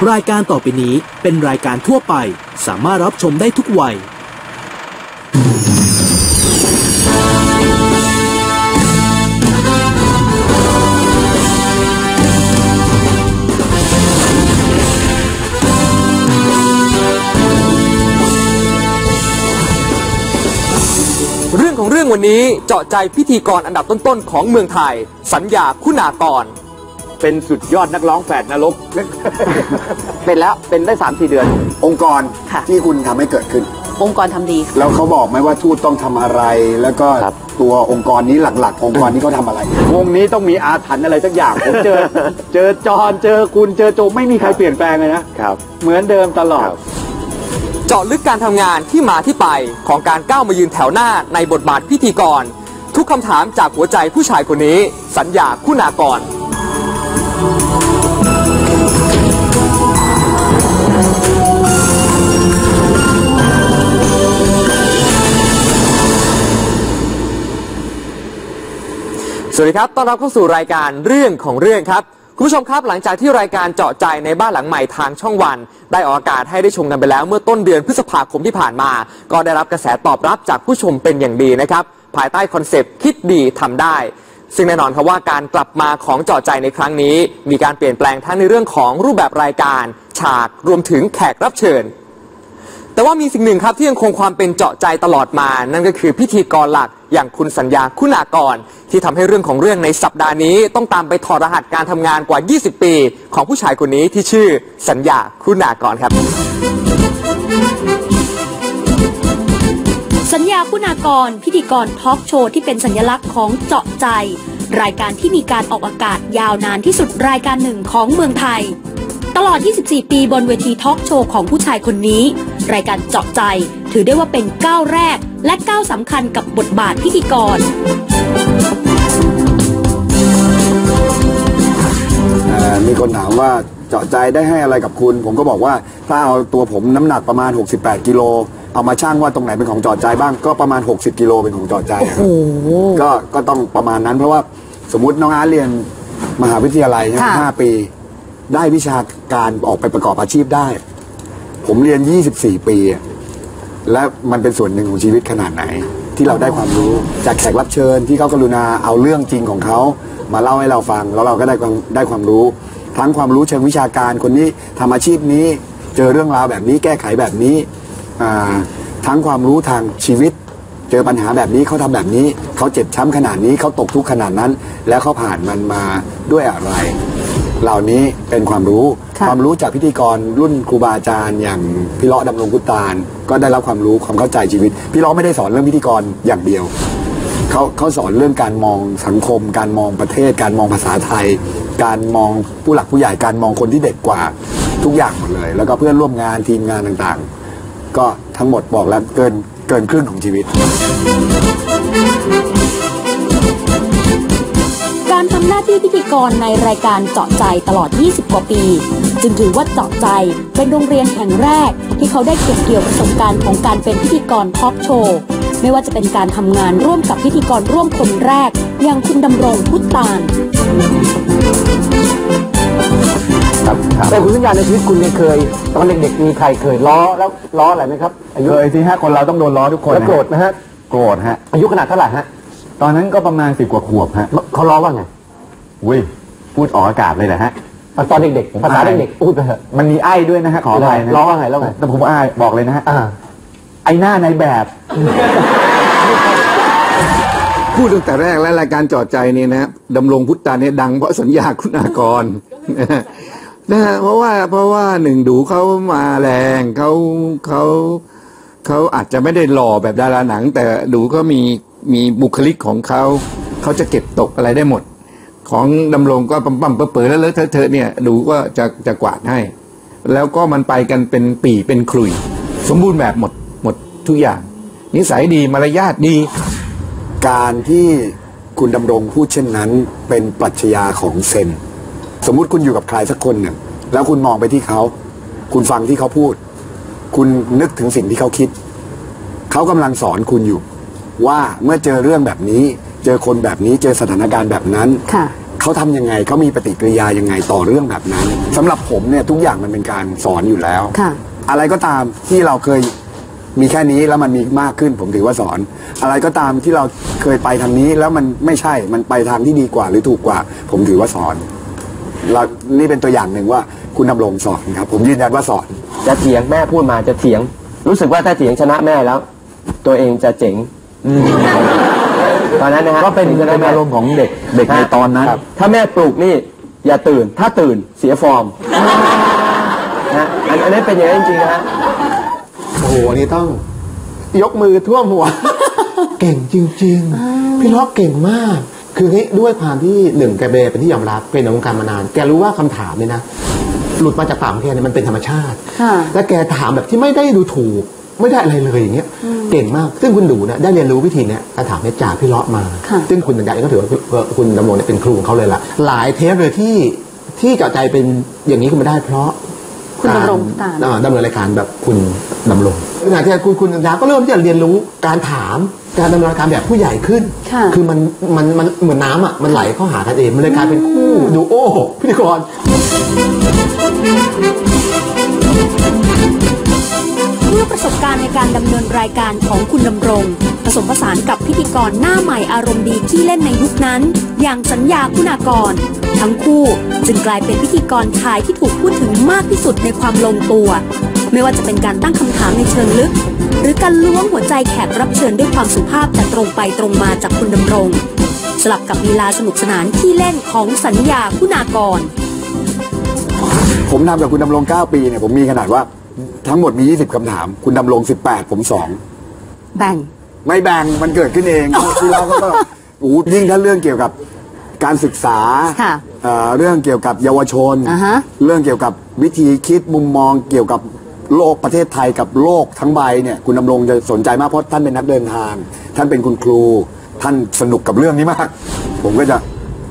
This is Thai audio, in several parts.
รายการต่อไปนี้เป็นรายการทั่วไปสามารถรับชมได้ทุกวัยเรื่องของเรื่องวันนี้เจาะใจพิธีกรอันดับต้นๆของเมืองไทยสัญญาคุณากรเป็นสุดยอดนักร้องแฝดนรกเป็นแล้วเป็นได้ 3-4 เดือนองค์กรที่คุณทำให้เกิดขึ้นองค์กรทำดีแล้วเขาบอกไหมว่าทูตต้องทำอะไรแล้วก็ตัวองค์กรนี้หลักๆองค์กรนี้เขาทำอะไรวงนี้ต้องมีอาถรรพ์อะไรสักอย่างผมเจอจอนเจอคุณเจอโจไม่มีใครเปลี่ยนแปลงเลยนะครับเหมือนเดิมตลอดเจาะลึกการทำงานที่มาที่ไปของการก้าวมายืนแถวหน้าในบทบาทพิธีกรทุกคำถามจากหัวใจผู้ชายคนนี้สัญญาคุณากรสวัสดีครับต้อนรับเข้าสู่รายการเรื่องของเรื่องครับคุณผู้ชมครับหลังจากที่รายการเจาะใจในบ้านหลังใหม่ทางช่องวันได้ออกอากาศให้ได้ชมกันไปแล้วเมื่อต้นเดือนพฤษภาคมที่ผ่านมาก็ได้รับกระแสตอบรับจากผู้ชมเป็นอย่างดีนะครับภายใต้คอนเซปต์คิดดีทำได้ซึ่งแน่นอนครับว่าการกลับมาของเจาะใจในครั้งนี้มีการเปลี่ยนแปลงทั้งในเรื่องของรูปแบบรายการฉากรวมถึงแขกรับเชิญแต่ว่ามีสิ่งหนึ่งครับที่ยังคงความเป็นเจาะใจตลอดมานั่นก็คือพิธีกรหลักอย่างคุณสัญญาคุณากรที่ทำให้เรื่องของเรื่องในสัปดาห์นี้ต้องตามไปถอดรหัสการทำงานกว่า20ปีของผู้ชายคนนี้ที่ชื่อสัญญาคุณากรครับสัญญาคุณากรพิธีกรทอล์กโชว์ที่เป็นสัญลักษณ์ของเจาะใจรายการที่มีการออกอากาศยาวนานที่สุดรายการหนึ่งของเมืองไทยตลอด24ปีบนเวทีทอล์กโชว์ของผู้ชายคนนี้รายการเจาะใจถือได้ว่าเป็นก้าวแรกและก้าวสำคัญกับบทบาทพิธีกรมีคนถามว่าเจาะใจได้ให้อะไรกับคุณผมก็บอกว่าถ้าเอาตัวผมน้ำหนักประมาณ68กิโลเอามาชั่งว่าตรงไหนเป็นของเจาะใจบ้างก็ประมาณ60กิโลเป็นของเจาะใจก็ต้องประมาณนั้นเพราะว่าสมมุติน้องอาร์ตเรียนมหาวิทยาลัย5 ปีได้วิชาการออกไปประกอบอาชีพได้ผมเรียน24ปีและมันเป็นส่วนหนึ่งของชีวิตขนาดไหนที่เราได้ความรู้จากแขกรับเชิญที่เขากรุณาเอาเรื่องจริงของเขามาเล่าให้เราฟังแล้วเราก็ได้ความรู้ทั้งความรู้เชิงวิชาการคนนี้ทำอาชีพนี้เจอเรื่องราวแบบนี้แก้ไขแบบนี้ทั้งความรู้ทางชีวิตเจอปัญหาแบบนี้เขาทำแบบนี้เขาเจ็บช้ำขนาดนี้เขาตกทุกข์ขนาดนั้นแล้วเขาผ่านมันมาด้วยอะไรเหล่านี้เป็นความรู้จากพิธีกรรุ่นครูบาอาจารย์อย่างพี่เลาะดำรงพุตตานก็ได้รับความรู้ความเข้าใจชีวิตพี่เลาะไม่ได้สอนเรื่องพิธีกรอย่างเดียวเขาสอนเรื่องการมองสังคมการมองประเทศการมองภาษาไทยการมองผู้หลักผู้ใหญ่การมองคนที่เด็กกว่าทุกอย่างหมดเลยแล้วก็เพื่อนร่วมงานทีมงานต่างๆก็ทั้งหมดบอกแล้วเกินครึ่งของชีวิตการทำหน้าที่พิธีกรในรายการเจาะใจตลอด20กว่าปีจึงถือว่าเจาะใจเป็นโรงเรียนแห่งแรกที่เขาได้เก็บเกี่ยวประสบการณ์ของการเป็นพิธีกรทอล์กโชว์ไม่ว่าจะเป็นการทำงานร่วมกับพิธีกรร่วมคนแรกอย่างคุณดำรงพุตตานแต่คุณสัญญาในชีวิตคุณเคยตอนเด็กๆมีใครเคยล้ออะไรไหมครับเคยที่คนเราต้องโดนล้อทุกคนแล้วโกรธนะฮะโกรธฮะอายุขนาดเท่าไหร่ฮะตอนนั้นก็ประมาณ10 กว่าขวบฮะเขาล้อว่าไงพูดออกอากาศเลยแหละฮะตอนเด็กๆภาษาเด็กๆพูดไปเถอะมันมีไอ้ด้วยนะฮะขออภัยนะล้อว่าไงแล้วไงแต่ผมไอ้บอกเลยนะฮะไอ้หน้าในแบบพูดตั้งแต่แรกและรายการเจาะใจนี่นะดำรงพุตตานเนี่ยดังเพราะสัญญาคุณากรนะฮะเพราะว่าหนึ่งดูเขามาแรงเขาอาจจะไม่ได้หล่อแบบดาราหนังแต่ดูก็มีบุคลิกของเขาจะเก็บตกอะไรได้หมดของดำรงก็ปั๊มเปิดแล้วเลอะเทอะเนี่ยดูก็จะกวาดให้แล้วก็มันไปกันเป็นปี่เป็นขลุ่ยสมบูรณ์แบบหมดทุกอย่างนิสัยดีมารยาทดีการที่คุณดำรงพูดเช่นนั้นเป็นปรัชญาของเซนสมมุติคุณอยู่กับใครสักคนหนึ่งแล้วคุณมองไปที่เขาคุณฟังที่เขาพูดคุณนึกถึงสิ่งที่เขาคิดเขากำลังสอนคุณอยู่ว่าเมื่อเจอเรื่องแบบนี้เจอคนแบบนี้เจอสถานการณ์แบบนั้นเขาทำยังไงเขามีปฏิกิริยายังไงต่อเรื่องแบบนั้นสำหรับผมเนี่ยทุกอย่างมันเป็นการสอนอยู่แล้วค่ะอะไรก็ตามที่เราเคยมีแค่นี้แล้วมันมีมากขึ้นผมถือว่าสอน อะไรก็ตามที่เราเคยไปทางนี้แล้วมันไม่ใช่มันไปทางที่ดีกว่าหรือถูกกว่า ผมถือว่าสอนเรานี่เป็นตัวอย่างหนึ่งว่าคุณดำรงสอนครับผมยืนยันว่าสอนจะเถียงแม่พูดมาจะเถียง รู้สึกว่าถ้าเถียงชนะแม่แล้ว ตัวเองจะเจ๋งตอนนั้นนะฮะก็เป็นอารมณ์ของเด็กในตอนนั้นถ้าแม่ปลุกนี่อย่าตื่นถ้าตื่นเสียฟอร์มนะอันนี้เป็นอย่างนั้นจริงๆนะฮะโอ้โหนี่ต้องยกมือท่วมหัว เก่งจริงๆพี่ล็อกเก่งมาก คือด้วยความที่หนึ่งแกเบเป็นที่ยอมรับเป็นในวงการมานานแกรู้ว่าคำถามเนี่ยนะหลุดมาจากปากของแกเนี่ยมันเป็นธรรมชาติและแกถามแบบที่ไม่ได้ดูถูกไม่ได้อะไรเลยอย่างเงี้ยเก่งมากซึ่งคุณดูเนี่ยได้เรียนรู้วิธีเนี่ยการถามเนี่ยจากพี่ล็อกมาซึ่งคุณสัญญาเองก็ถือว่าคุณดำรงเนี่ยเป็นครูของเขาเลยล่ะหลายเทปเลยที่เจาะใจเป็นอย่างนี้ขึ้นมาได้เพราะคุณดำรงดำเนินรายการแบบคุณดำรงขณะที่คุณสัญญาก็เริ่มที่จะเรียนรู้การถามการดำเนินรายการแบบผู้ใหญ่ขึ้นคือมันเหมือนน้ำอ่ะมันไหลเข้าหากันเองมันเลยกลายเป็นคู่ดูโอ้พิธีกรเมื่อประสบการณ์ในการดำเนินรายการของคุณดำรงผสมผสานกับพิธีกรหน้าใหม่อารมณ์ดีที่เล่นในยุคนั้นอย่างสัญญาคุณากรทั้งคู่จึงกลายเป็นพิธีกรชายที่ถูกพูดถึงมากที่สุดในความลงตัวไม่ว่าจะเป็นการตั้งคำถามในเชิงลึกหรือการล้วงหัวใจแขกรับเชิญด้วยความสุภาพแต่ตรงไปตรงมาจากคุณดำรงสลับกับลีลาสนุกสนานที่เล่นของสัญญาคุณากรผมทำกับคุณดำรง9 ปีเนี่ยผมมีขนาดว่าทั้งหมดมี20 คำถามคุณดำรง18ผม2 แบ่งไม่แบ่งมันเกิดขึ้นเองที่เราก็ยิ่งถ้าเรื่องเกี่ยวกับการศึกษาเรื่องเกี่ยวกับเยาวชนเรื่องเกี่ยวกับวิธีคิดมุมมองเกี่ยวกับโลกประเทศไทยกับโลกทั้งใบเนี่ยคุณดำรงจะสนใจมากเพราะท่านเป็นนักเดินทางท่านเป็นคุณครูท่านสนุกกับเรื่องนี้มากผมก็จะ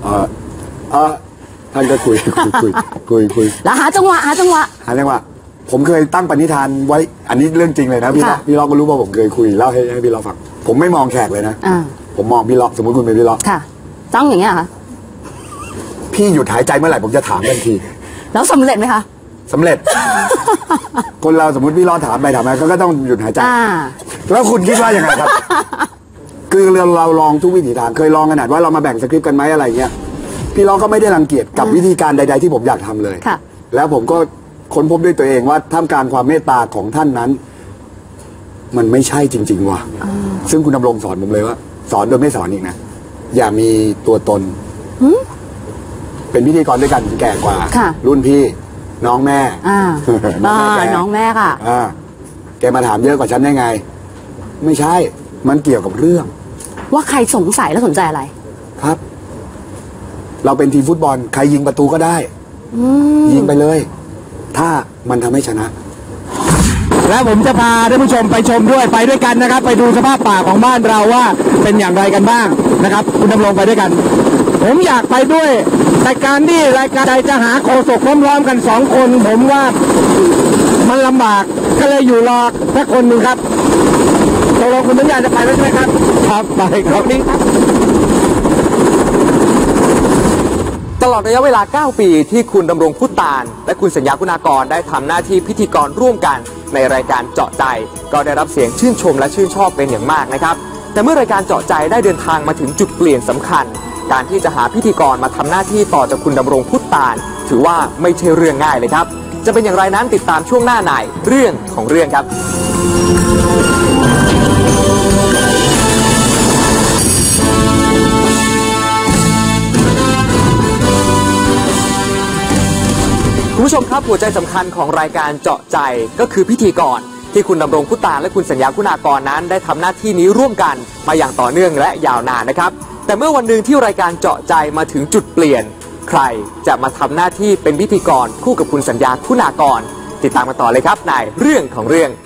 ท่านก็คุยแล้วหาจังหวะผมเคยตั้งปณิธานไว้อันนี้เรื่องจริงเลยนะพี่ล็อกก็รู้ว่าผมเคยคุยเล่าให้พี่ล็อกฟังผมไม่มองแขกเลยนะผมมองพี่ล็อกสมมติคุณเป็นพี่ล็อกค่ะต้องอย่างเงี้ยค่ะพี่หยุดหายใจเมื่อไหร่ผมจะถามทันทีแล้วสำเร็จไหมคะสำเร็จ คนเราสมมติพี่ล็อกถามไปเขาก็ต้องหยุดหายใจแล้วคุณคิดว่ายังไงครับคือเราลองทุกวิถีทางเคยลองขนาดว่าเรามาแบ่งสคริปต์กันไหมอะไรเงี้ยพี่ล็อกก็ไม่ได้รังเกียจกับวิธีการใดๆที่ผมอยากทำเลยแล้วผมก็ค้นพบด้วยตัวเองว่าท่ามกลางความเมตตาของท่านนั้นมันไม่ใช่จริงๆว่ะซึ่งคุณดำรงสอนผมเลยว่าสอนโดยไม่สอนอีกนะอย่ามีตัวตนเป็นพิธีกรด้วยกันแก่กว่ารุ่นพี่น้องแม่น้องแม่ค่ะแกมาถามเยอะกว่าฉันได้ไงไม่ใช่มันเกี่ยวกับเรื่องว่าใครสงสัยและสนใจอะไรครับเราเป็นทีมฟุตบอลใครยิงประตูก็ได้ยิงไปเลยถ้ามันทำให้ชนะและผมจะพาท่านผู้ชมไปชมด้วยไปด้วยกันนะครับไปดูสภาพป่าของบ้านเราว่าเป็นอย่างไรกันบ้างนะครับคุณดำรงไปด้วยกันผมอยากไปด้วยแต่การที่รายการใดจะหาโฆษกพร้อมๆกัน2 คนผมว่ามันลำบากก็เลยอยู่รอสักคนหนึ่งครับตกลงคุณสัญญาจะไปแล้วใช่ไหมครับครับไปครับนี่ครับตลอดระยะเวลา9 ปีที่คุณดำรงพุตานและคุณสัญญาคุณากรได้ทำหน้าที่พิธีกรร่วมกันในรายการเจาะใจก็ได้รับเสียงชื่นชมและชื่นชอบเป็นอย่างมากนะครับแต่เมื่อรายการเจาะใจได้เดินทางมาถึงจุดเปลี่ยนสำคัญการที่จะหาพิธีกรมาทำหน้าที่ต่อจากคุณดำรงพุตานถือว่าไม่ใช่เรื่องง่ายเลยครับจะเป็นอย่างไรนั้นติดตามช่วงหน้าในเรื่องของเรื่องครับคุณผู้ชมครับหัวใจสำคัญของรายการเจาะใจก็คือพิธีกรที่คุณดำรงพุตานและคุณสัญญาคุณากรนั้นได้ทำหน้าที่นี้ร่วมกันมาอย่างต่อเนื่องและยาวนานนะครับแต่เมื่อวันหนึ่งที่รายการเจาะใจมาถึงจุดเปลี่ยนใครจะมาทำหน้าที่เป็นพิธีกรคู่กับคุณสัญญาคุณากรติดตามกันต่อเลยครับในเรื่องของเรื่อง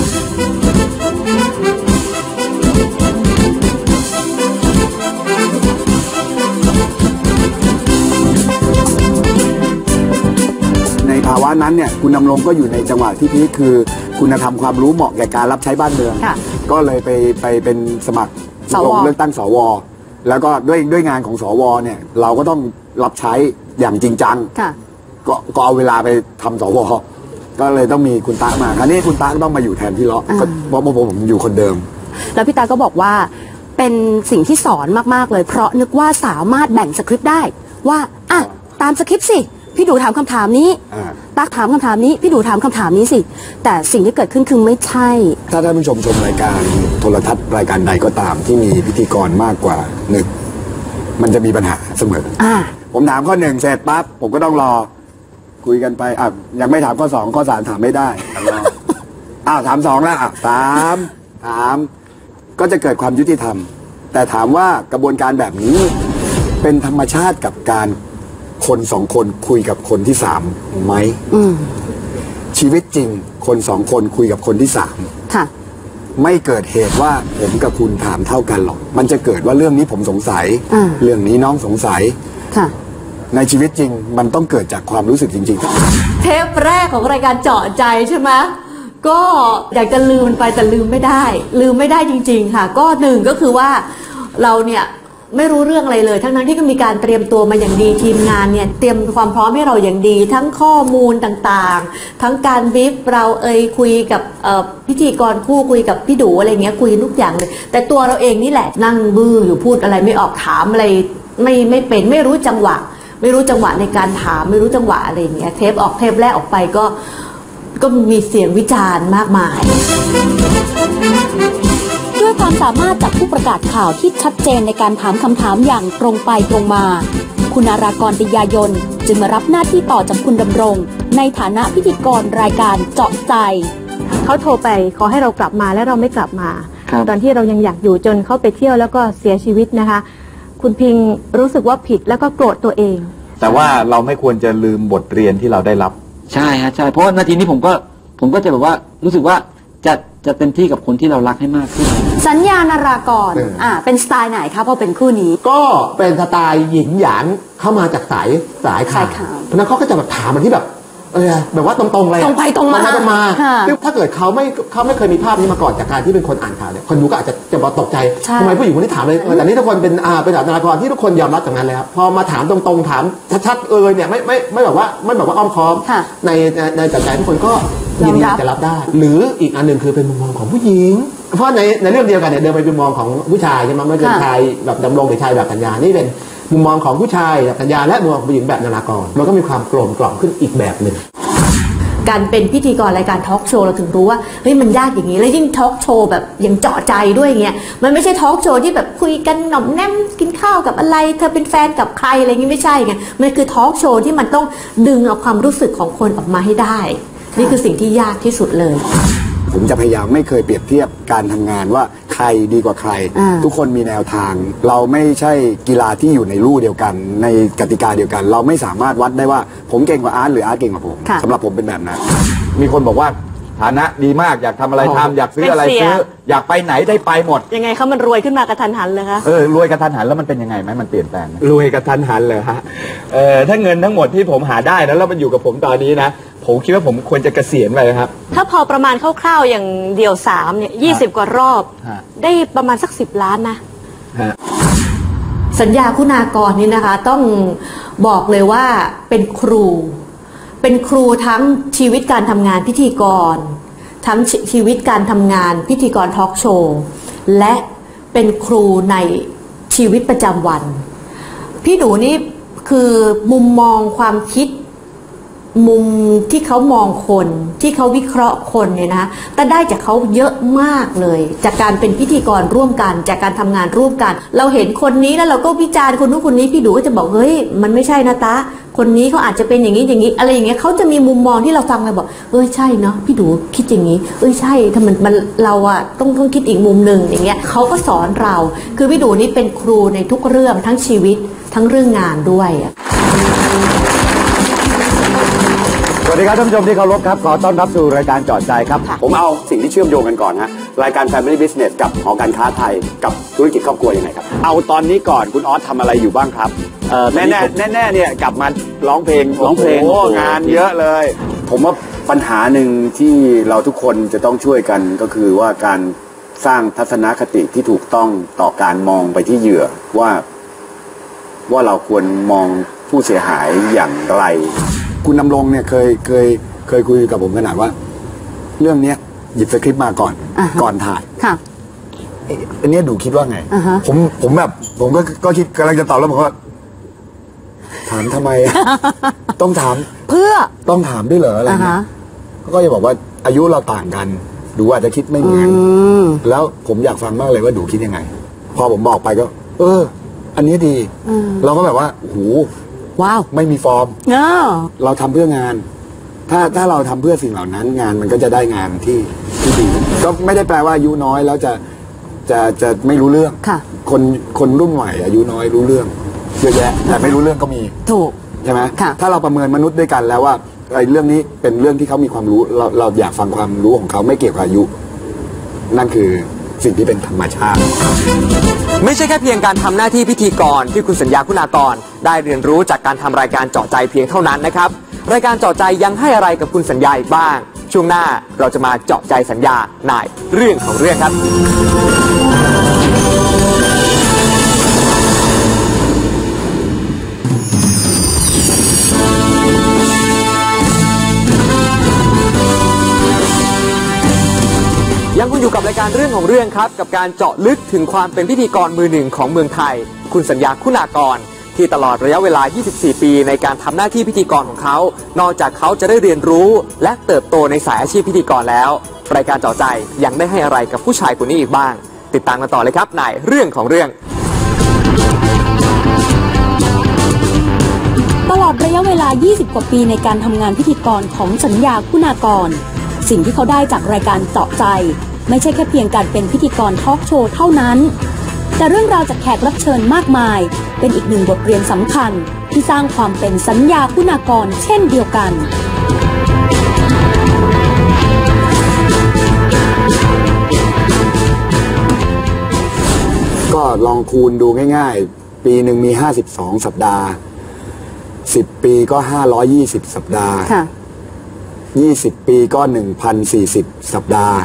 ในภาวะนั้นเนี่ยคุณดำรงก็อยู่ในจังหวะที่พีคคือคุณธรรมความรู้เหมาะแก่การรับใช้บ้านเมืองก็เลยไปเป็นสมัครลงเลือกตั้งสวแล้วก็ด้วยงานของสวเนี่ยเราก็ต้องรับใช้อย่างจริงจังก็เอาเวลาไปทำสวก็เลยต้องมีคุณตามาคราวนี้คุณตาต้องมาอยู่แทนพี่เลาะเพราะผมอยู่คนเดิมแล้วพี่ตาก็บอกว่าเป็นสิ่งที่สอนมากๆเลยเพราะนึกว่าสามารถแบ่งสคริปต์ได้ว่าอ่ะตามสคริปต์สิพี่ดูถามคำถามนี้ตั๊กถามคำถามนี้พี่ดูถามคำถามนี้สิแต่สิ่งที่เกิดขึ้นคือไม่ใช่ถ้าท่านผู้ชมรายการโทรทัศน์รายการใดก็ตามที่มีพิธีกรมากกว่าหนึ่งมันจะมีปัญหาเสมอผมถามข้อ 1เสร็จปั๊บผมก็ต้องรอคุยกันไปยังไม่ถามข้อ 2ข้อ 3ถามไม่ได้ถาม2แล้วถามก็จะเกิดความยุติธรรมแต่ถามว่ากระบวนการแบบนี้เป็นธรรมชาติกับการคน2คนคุยกับคนที่3ไหมชีวิตจริงคน2คนคุยกับคนที่3ไม่เกิดเหตุว่าผมกับคุณถามเท่ากันหรอกมันจะเกิดว่าเรื่องนี้ผมสงสัยเรื่องนี้น้องสงสัยในชีวิตจริงมันต้องเกิดจากความรู้สึกจริงๆเทปแรกของรายการเจาะใจใช่ไหมก็อยากจะลืมมันไปแต่ลืมไม่ได้จริงๆค่ะก็หนึ่งก็คือว่าเราเนี่ยไม่รู้เรื่องอะไรเลยทั้งที่ก็มีการเตรียมตัวมาอย่างดีทีมงานเนี่ยเตรียมความพร้อมให้เราอย่างดีทั้งข้อมูลต่างๆทั้งการบีฟเราคุยกับพิธีกรคู่คุยกับพี่ดูอะไรเงี้ยคุยทุกอย่างเลยแต่ตัวเราเองนี่แหละนั่งบื้ออยู่พูดอะไรไม่ออกถามอะไรไม่เป็นไม่รู้จังหวะในการถามไม่รู้จังหวะอะไรเงี้ยเทปแรกออกไปก็มีเสียงวิจารณ์มากมายด้วยความสามารถจากผู้ประกาศข่าวที่ชัดเจนในการถามคำถามอย่างตรงไปตรงมาคุณารากร ติยายนจึงมารับหน้าที่ต่อจากคุณดำรงในฐานะพิธีกรรายการเจาะใจเขาโทรไปขอให้เรากลับมาและเราไม่กลับมาตอนที่เรายังอยากอยู่จนเขาไปเที่ยวแล้วก็เสียชีวิตนะคะคุณพิงรู้สึกว่าผิดแล้วก็โกรธตัวเองแต่ว่าเราไม่ควรจะลืมบทเรียนที่เราได้รับใช่ฮะใช่เพราะว่านาทีนี้ผมก็จะแบบว่ารู้สึกว่าจะเต็มที่กับคนที่เรารักให้มากขึ้นสัญญานารากรเป็นสไตล์ไหนคะพอเป็นคู่นี้ก็เป็นสไตล์หญิงหยางเข้ามาจากสายข่าวเพราะนั้นเขาก็จะแบบถามมันที่แบบแบบว่าตรงๆเลยตรงไปตรงมาซึ่งถ้าเกิดเขาไม่เคยมีภาพนี้มาก่อนจากการที่เป็นคนอ่านข่าวเนี่ยคนดูก็อาจจะตกใจทำไมผู้หญิงคนนี้ถามเลยแต่นี่ทุกคนเป็นนารากรที่ทุกคนยอมรับจากนั้นเลยครับพอมาถามตรงๆถามชัดๆเนี่ยไม่แบบว่าอ้อมค้อมในใจทุกคนก็ยินดีจะรับได้หรืออีกอันหนึ่งคือเป็นมุมมองของผู้หญิงเพราะในเรื่องเดียวกันเนี่ยเดินไปเป็นมุมมองของผู้ชายใช่ไหมไม่เป็นชายแบบดำรงหรือชายแบบกัญญานี่เป็นมุมมองของผู้ชายแบบกัญญาและมุมมองของผู้หญิงแบบนารากรมันก็มีความกลมกล่อมขึ้นอีกแบบหนึ่งการเป็นพิธีกรรายการทอล์กโชว์เราถึงรู้ว่าเฮ้ยมันยากอย่างนี้แล้วยิ่งทอล์กโชว์แบบยังเจาะใจด้วยเงี้ยมันไม่ใช่ทอล์กโชว์ที่แบบคุยกันหน่อมแนมกินข้าวกับอะไรเธอเป็นแฟนกับใครอะไรเงี้ยไม่ใช่ไงมันคือทอล์กโชว์ที่มันต้องดึงเอาความรู้สึกของคนออกมาให้ได้นี่คือสิ่งที่ยากที่สุดเลยผมจะพยายามไม่เคยเปรียบเทียบการทำงานว่าใครดีกว่าใครทุกคนมีแนวทางเราไม่ใช่กีฬาที่อยู่ในลู่เดียวกันในกติกาเดียวกันเราไม่สามารถวัดได้ว่าผมเก่งกว่าอาร์ตหรืออาร์ตเก่งกว่าผมสำหรับผมเป็นแบบนั้นมีคนบอกว่าฐานะดีมากอยากทำอะไรทำอยากซื้ออะไรซื้ออยากไปไหนได้ไปหมดยังไงเขามันรวยขึ้นมากระทันหันเลยคะรวยกระทันหันแล้วมันเป็นยังไงไหมมันเปลี่ยนแปลงรวยกระทันหันเลยฮะถ้าเงินทั้งหมดที่ผมหาได้แล้วมันอยู่กับผมตอนนี้นะผมคิดว่าผมควรจะเกษียณไปครับถ้าพอประมาณคร่าวๆอย่างเดี่ยว3เนี่ย20 กว่ารอบได้ประมาณสัก10 ล้านนะสัญญาคุณากรนี่นะคะต้องบอกเลยว่าเป็นครูทั้งชีวิตการทำงานพิธีกรทั้งชีวิตการทำงานพิธีกรทอล์กโชว์และเป็นครูในชีวิตประจำวันพี่ดูนี่คือมุมมองความคิดมุมที่เขามองคนที่เขาวิเคราะห์คนเนี่ยนะแต่ได้จากเขาเยอะมากเลยจากการเป็นพิธีกรร่วมกันจากการทำงานร่วมกันเราเห็นคนนี้แล้วเราก็วิจารณ์คนนู้นคนนี้พี่ดูก็จะบอกเฮ้ยมันไม่ใช่นะตาคนนี้เขาอาจจะเป็นอย่างนี้อะไรอย่างเงี้ยเขาจะมีมุมมองที่เราฟังไปบอกใช่เนาะพี่ดูคิดอย่างนี้ใช่ถ้ามันเราอะต้องคิดอีกมุมหนึ่งอย่างเงี้ยเขาก็สอนเราคือพี่ดูนี่เป็นครูในทุกเรื่องทั้งชีวิตทั้งเรื่องงานด้วยสวัสดีครับท่านผู้ชมที่เคารพครับขอต้อนรับสู่รายการเจาะใจครับผมเอาสิ่งที่เชื่อมโยงกันก่อนฮะรายการ Family Business กับหอการค้าไทยกับธุรกิจครอบครัวยังไงครับเอาตอนนี้ก่อนคุณออสทำอะไรอยู่บ้างครับแน่เนี่ยกลับมาร้องเพลงงานเยอะเลยผมว่าปัญหาหนึ่งที่เราทุกคนจะต้องช่วยกันก็คือว่าการสร้างทัศนคติที่ถูกต้องต่อการมองไปที่เหยื่อว่าเราควรมองผู้เสียหายอย่างไร คุณดำรงเนี่ยเคยคุยกับผมขนาดว่า เรื่องเนี้ยหยิบสคริปต์มาก่อนถ่ายค่ะอันนี้ดูคิดว่าไงผมแบบผมก็คิดกำลังจะตอบแล้วผมว่าถามทำไม ต้องถามเพื่อต้องถามด้วยเหรออะไรเงี้ยก็จะบอกว่าอายุเราต่างกันดูอาจจะคิดไม่เหมือนแล้วผมอยากฟังมากเลยว่าดูคิดยังไงพอผมบอกไปก็อันนี้ดีเราก็แบบว่าโหว้าวไม่มีฟอร์มเราทำเพื่องานถ้าเราทำเพื่อสิ่งเหล่านั้นงานมันก็จะได้งานที่ดีก็ไม่ได้แปลว่าอายุน้อยแล้วจะไม่รู้เรื่องคนรุ่นใหม่อายุน้อยรู้เรื่องเยอะแยะแต่ไม่รู้เรื่องก็มีถูกใช่ไหมถ้าเราประเมินมนุษย์ด้วยกันแล้วว่าไอ้เรื่องนี้เป็นเรื่องที่เขามีความรู้เราอยากฟังความรู้ของเขาไม่เกี่ยวกับอายุนั่นคือสิ่งที่เป็นธรรมชาติไม่ใช่แค่เพียงการทำหน้าที่พิธีกรที่คุณสัญญาคุณากรได้เรียนรู้จากการทำรายการเจาะใจเพียงเท่านั้นนะครับรายการเจาะใจยังให้อะไรกับคุณสัญญาอีกบ้างช่วงหน้าเราจะมาเจาะใจสัญญาในเรื่องของเรื่องครับยังคุณอยู่กับรายการเรื่องของเรื่องครับกับการเจาะลึกถึงความเป็นพิธีกรมือหนึ่งของเมืองไทยคุณสัญญาคุณากรที่ตลอดระยะเวลา 24 ปีในการทำหน้าที่พิธีกรของเขานอกจากเขาจะได้เรียนรู้และเติบโตในสายอาชีพพิธีกรแล้วรายการเจาะใจยังได้ให้อะไรกับผู้ชายคนนี้อีกบ้างติดตามกันต่อเลยครับในเรื่องของเรื่องตลอดระยะเวลา 20 กว่าปีในการทำงานพิธีกรของสัญญาคุณากรสิ่งที่เขาได้จากรายการเจาะใจไม่ใช่แค่เพียงการเป็นพิธีกรทอล์กโชว์เท่านั้นแต่เรื่องราวจากแขกรับเชิญมากมายเป็นอีกหนึ่งบทเรียนสำคัญที่สร้างความเป็นสัญญาคุณากรเช่นเดียวกันก็ลองคูณดูง่ายๆปีหนึ่งมี52สัปดาห์10ปีก็520สัปดาห์20ปีก็1,040สัปดาห์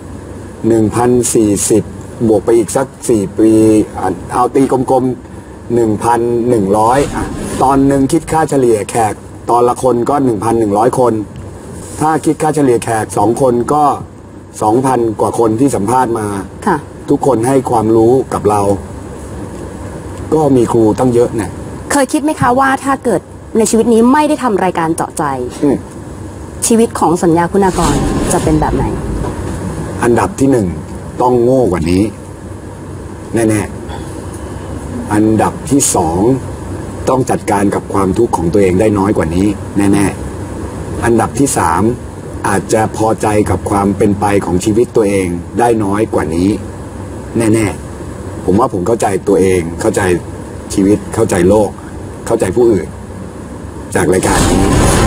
1,040บวกไปอีกสัก4ปีเอาตีกลมๆ 1,100 ตอนหนึ่งคิดค่าเฉลี่ยแขกตอนละคนก็ 1,100 คนถ้าคิดค่าเฉลี่ยแขก2คนก็ 2,000 กว่าคนที่สัมภาษณ์มาทุกคนให้ความรู้กับเราก็มีครูตั้งเยอะเนี่ยเคยคิดไหมคะว่าถ้าเกิดในชีวิตนี้ไม่ได้ทำรายการเจาะใจชีวิตของสัญญาคุณากรจะเป็นแบบไหนอันดับที่1ต้องโง่กว่านี้แน่ๆอันดับที่2ต้องจัดการกับความทุกข์ของตัวเองได้น้อยกว่านี้แน่ๆอันดับที่3อาจจะพอใจกับความเป็นไปของชีวิตตัวเองได้น้อยกว่านี้แน่ๆผมว่าผมเข้าใจตัวเองเข้าใจชีวิตเข้าใจโลกเข้าใจผู้อื่นจากรายการนี้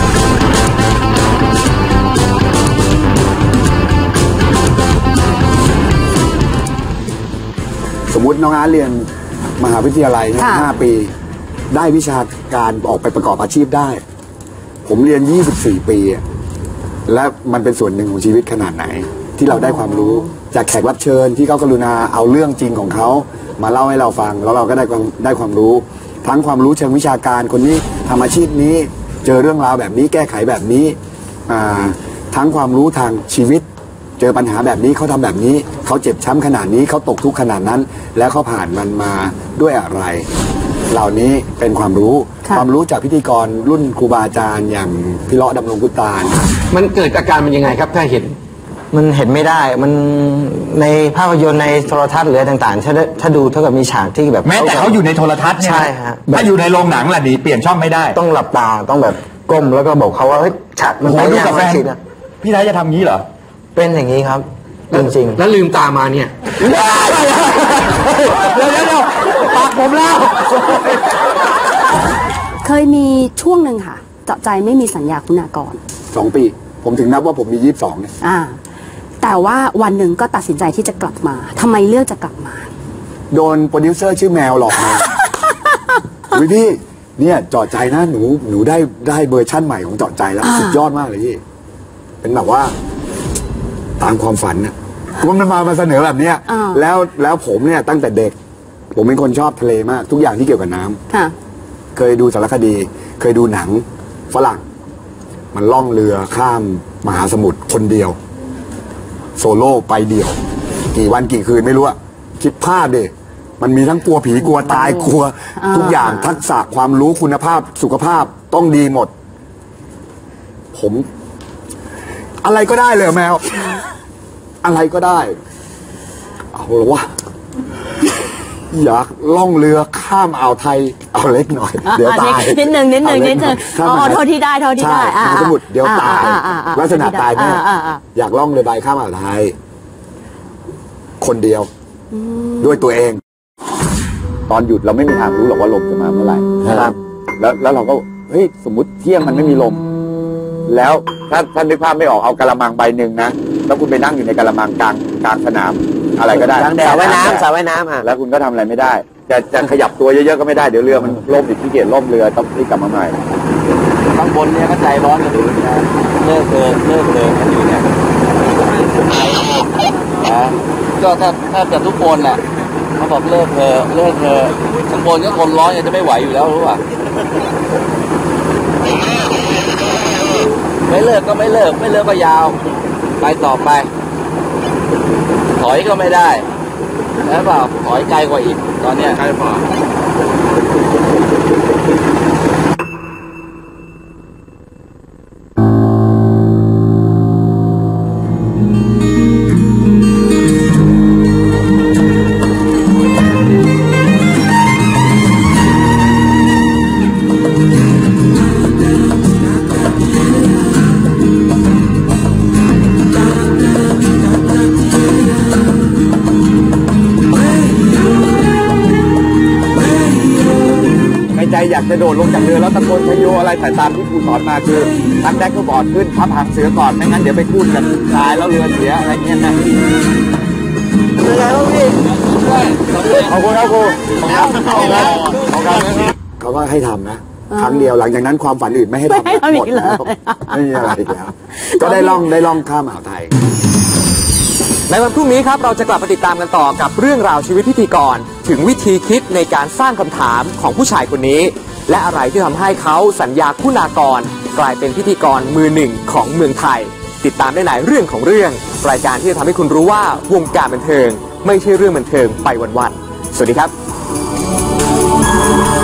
สมมุติน้องอาร์ตเรียนมหาวิทยาลัย5 ปีได้วิชาการออกไปประกอบอาชีพได้ผมเรียน24 ปีและมันเป็นส่วนหนึ่งของชีวิตขนาดไหนที่เราได้ความรู้จากแขกรับเชิญที่เขากรุณาเอาเรื่องจริงของเขามาเล่าให้เราฟังแล้วเราก็ได้ความรู้ทั้งความรู้เชิงวิชาการคนนี้ทำอาชีพนี้เจอเรื่องราวแบบนี้แก้ไขแบบนี้ทั้งความรู้ทางชีวิตเจอปัญหาแบบนี้เขาทำแบบนี้เขาเจ็บช้ำขนาดนี้เขาตกทุกข์ขนาดนั้นแล้วเขาผ่านมันมาด้วยอะไรเหล่านี้เป็นความรู้จากพิธีกรรุ่นครูบาอาจารย์อย่างพี่เลาะดำรงพุตานมันเกิดอาการมันยังไงครับถ้าเห็นมันเห็นไม่ได้มันในภาพยนตร์ในโทรทัศน์หรือต่างๆถ้าดูเท่ากับมีฉากที่แบบแม้แต่เขาอยู่ในโทรทัศน์ใช่ฮะถ้าอยู่ในโรงหนังล่ะดีเปลี่ยนช่องไม่ได้ต้องหลับตาต้องแบบก้มแล้วก็บอกเขาว่าเฮ้ยฉากมันไปดูกับแฟนพี่ไทยจะทำงี้เหรอเป็นอย่างนี้ครับจริงๆแล้วลืมตามาเนี่ยเดี๋ยวปากผมแล้วเคยมีช่วงหนึ่งค่ะเจาะใจไม่มีสัญญาคุณากร 2 ปีผมถึงนับว่าผมมี22เนี่ยแต่ว่าวันหนึ่งก็ตัดสินใจที่จะกลับมาทำไมเลือกจะกลับมาโดนโปรดิวเซอร์ชื่อแมวหลอกมาพี่เนี่ยเจาะใจนะหนูได้เวอร์ชั่นใหม่ของเจาะใจแล้วสุดยอดมากเลยพี่เป็นแบบว่าตามความฝันน่ะคุณมันมาเสนอแบบเนี้ยแล้วผมเนี่ยตั้งแต่เด็ก ผมเป็นคนชอบทะเลมากทุกอย่างที่เกี่ยวกับน้ำเคยดูสารคดี เคยดูหนังฝรั่งมันล่องเรือข้ามมหาสมุทรคนเดียวโซโล่ไปเดียวกี่วันกี่คืนไม่รู้อะคิดภาพดิมันมีทั้งกลัวผีกลัวตายกลัวทุกอย่างทักษะความรู้คุณภาพสุขภาพต้องดีหมดผมอะไรก็ได้เลยแมวอะไรก็ได้เอาละวะอยากล่องเรือข้ามอ่าวไทยเอาเล็กหน่อยเดี๋ยวตายนิดนึงโทษที่ได้สมุดเดี๋ยวตายลักษณะตายแน่อยากล่องเรือใบข้ามอ่าวไทยคนเดียวด้วยตัวเองตอนหยุดเราไม่มีทางรู้หรอกว่าลมจะมาเมื่อไหร่นะครับแล้วเราก็เฮ้ยสมมติเที่ยงมันไม่มีลมแล้วถ้านึกภาพไม่ออกเอากะละมังใบหนึ่งนะแล้วคุณไปนั่งอยู่ในกะละมังกลางสนามอะไรก็ได้สระว่ายน้ำแล้วคุณก็ทำอะไรไม่ได้จะขยับตัวเยอะๆก็ไม่ได้เดี๋ยวเรือมันล่มอีกที่เกียจล่มเรือต้องรีบกลับมาใหม่ข้างบนเนี่ยก็ใจร้อนกันอยู่นะเลิกกันอยู่เนี่ยก็ถ้าทุกคนแหละเขาบอกเลิกเธอข้างบนก็คนร้อนยังจะไม่ไหวอยู่แล้วรู้ป่ะไม่เลิกก็ยาวไปต่อไปถอยก็ไม่ได้แล้วเปล่าถอยไกลกว่าอีกตอนเนี้ยไกลกว่าอยากจะโดดลงจากเรือแล้วตะโกนชโยอะไรแต่ตามที่ครูสอนมาคือตั้งแดกก็บอร์ดขึ้นพับหางเสือก่อนไม่งั้นเดี๋ยวไปพูดกันตายแล้วเรือเสียอะไรเงี้ยนะเป็นไงบ้างพี่ขอบคุณครับครูเขาก็ให้ทำนะครั้งเดียวหลังจากนั้นความฝันอื่นไม่ให้ทำหมดแล้วไม่มีอะไรอีกแล้วก็ได้ล่องข้ามอ่าวไทยในวันพรุ่งนี้ครับเราจะกลับมาติดตามกันต่อกับเรื่องราวชีวิตพิธีกรถึงวิธีคิดในการสร้างคำถามของผู้ชายคนนี้และอะไรที่ทำให้เขาสัญญาคุณากรกลายเป็นพิธีกรมือหนึ่งของเมืองไทยติดตามได้ในเรื่องของเรื่องรายการที่จะทำให้คุณรู้ว่าวงการบันเทิงไม่ใช่เรื่องบันเทิงไปวันๆสวัสดีครับ